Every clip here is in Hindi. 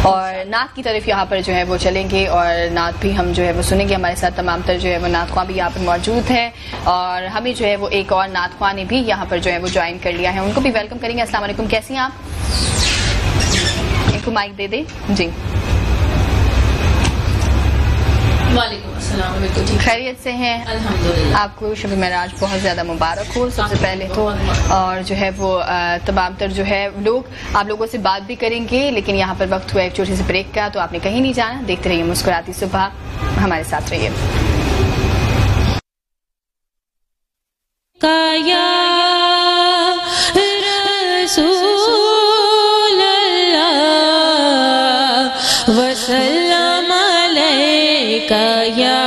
और नात की तरफ यहाँ पर जो है वो चलेंगे और नात भी हम जो है वो सुनेंगे। हमारे साथ तमाम तर जो है वो नात ख्वां भी यहाँ पर मौजूद है और हमें जो है वो एक और नात ख्वां ने भी यहाँ पर जो है वो ज्वाइन कर लिया है, उनको भी वेलकम करेंगे। अस्सलाम वालेकुम, कैसी हैं आप? इनको माइक दे दे जी। खैरियत से हैं? अल्हम्दुलिल्लाह। आपको शब मेराज बहुत ज़्यादा मुबारक हो सबसे पहले तो। और जो है वो तमाम तर जो है लोग आप लोगों से बात भी करेंगे, लेकिन यहाँ पर वक्त हुआ एक छोटे से ब्रेक का, तो आपने कहीं नहीं जाना, देखते रहिए मुस्कुराती सुबह, हमारे साथ रहिए। वसल्लम अलैका या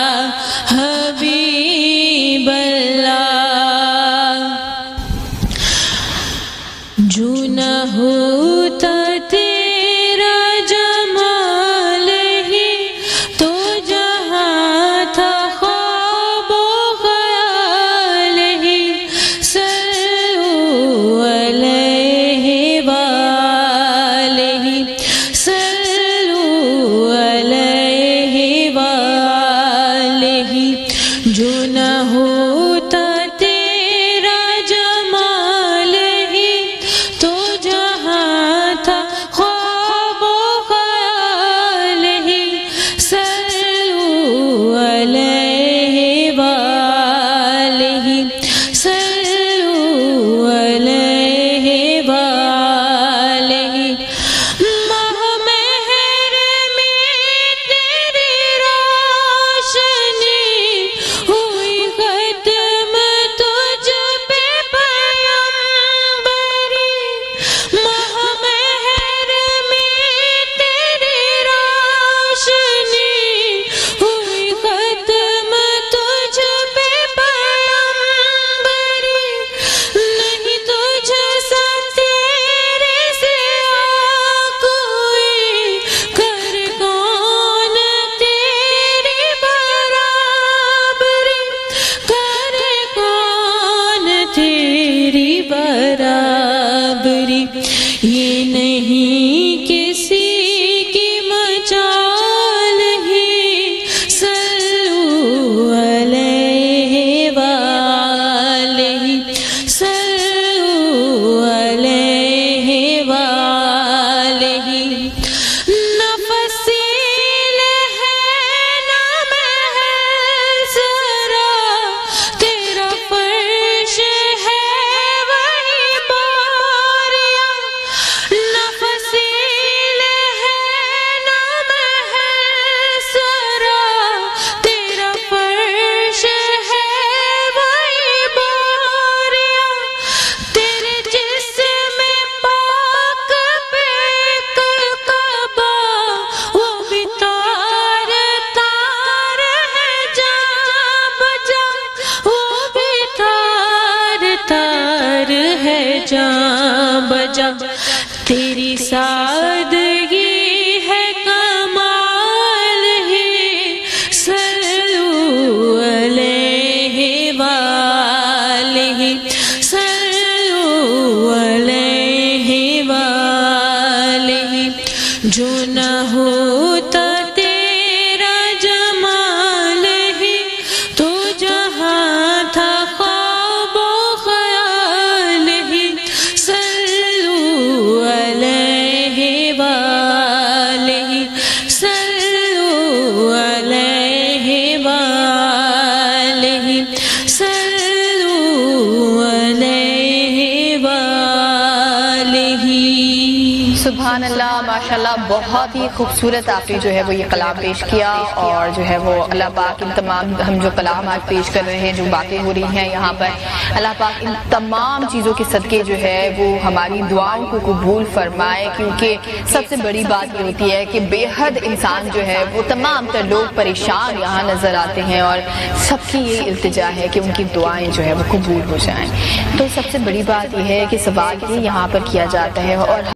हबीब अल्लाह। जो न होता तेरा जमाल ही तो जहाँ था ख्वाबो ख्याल ही। सल्लल्लाहु अलैहि वालैहि जो न होता तेरा जमाल ही तो जहाँ था ख्वाबो ख्याल ही। सल्लल्लाहु अलैहि वालैहि सल्लल्लाहु अलैहि वालैहि। बराबरी ये नहीं किसी की मजाल ही। सल्लल्लाहु अलैहि वालैहि सल्लल्लाहु अलैहि वालैहि। नफसील है नाम है ज़रा तेरा फर्श है बजा। तेरी सादगी है कमाल ही। सल्लल्लाहु अलैहि वालैहि सल्लल्लाहु अलैहि वालैहि। जो न होता तेरा जमाल ही तो जहाँ था ख्वाबो ख्याल ही। सल्लल्लाहु अलैहि वालैहि सल्लल्लाहु अलैहि वालैहि सल्लल्लाहु अलैहि वालैहि। सुभान अल्लाह, माशाल्लाह, बहुत ही खूबसूरत आपने जो है वो ये कलाम पेश किया। और जो है वो अल्लाह पाक इन तमाम हम जो कलाम आज पेश कर रहे हैं, जो बातें हो रही हैं यहाँ पर, अल्लाह पाक इन तमाम चीज़ों के सदके जो है वो हमारी दुआओं को कबूल फरमाए। क्योंकि सबसे बड़ी बात ये होती है कि बेहद इंसान जो है वो तमाम तर लोग परेशान यहाँ नज़र आते हैं और सबकी ये इल्तिजा है कि उनकी दुआएँ जो है वो कबूल हो जाएँ। तो सबसे बड़ी बात यह है कि सवाल ये यहाँ पर किया जाता है और